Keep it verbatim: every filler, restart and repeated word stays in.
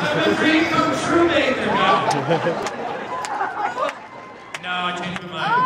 I'm a dream come true, Nathan. No, I changed my mind.